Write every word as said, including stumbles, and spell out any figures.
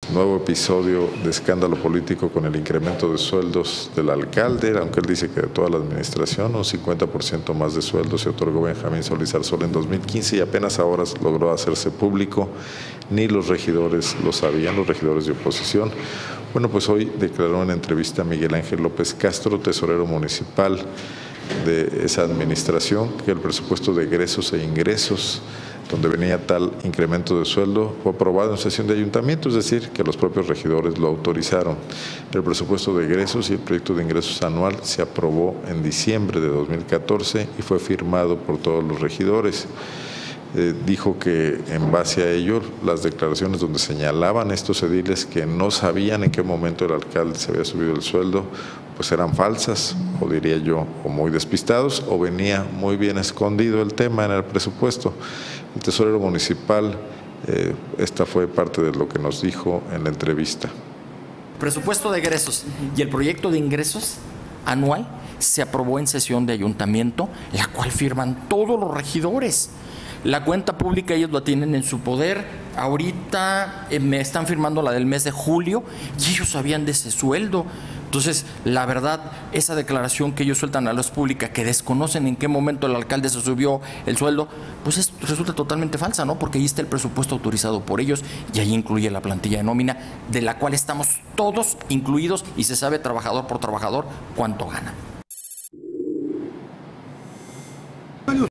nuevo episodio de escándalo político con el incremento de sueldos del alcalde, aunque él dice que de toda la administración, un cincuenta por ciento más de sueldos se otorgó Benjamín Solís Arzola en dos mil quince y apenas ahora logró hacerse público, ni los regidores lo sabían, los regidores de oposición. Bueno, pues hoy declaró en entrevista a Miguel Ángel López Castro, tesorero municipal de esa administración, que el presupuesto de egresos e ingresos donde venía tal incremento de sueldo fue aprobado en sesión de ayuntamiento, es decir, que los propios regidores lo autorizaron. El presupuesto de egresos y el proyecto de ingresos anual se aprobó en diciembre de dos mil catorce y fue firmado por todos los regidores. Eh, dijo que en base a ello las declaraciones donde señalaban estos ediles que no sabían en qué momento el alcalde se había subido el sueldo, pues eran falsas, o diría yo, o muy despistados, o venía muy bien escondido el tema en el presupuesto. El tesorero municipal, eh, esta fue parte de lo que nos dijo en la entrevista. Presupuesto de egresos y el proyecto de ingresos anual se aprobó en sesión de ayuntamiento, la cual firman todos los regidores. La cuenta pública ellos la tienen en su poder. Ahorita eh, me están firmando la del mes de julio y ellos sabían de ese sueldo. Entonces, la verdad, esa declaración que ellos sueltan a la luz pública, que desconocen en qué momento el alcalde se subió el sueldo, pues es, resulta totalmente falsa, ¿no? Porque ahí está el presupuesto autorizado por ellos y ahí incluye la plantilla de nómina, de la cual estamos todos incluidos y se sabe trabajador por trabajador cuánto gana.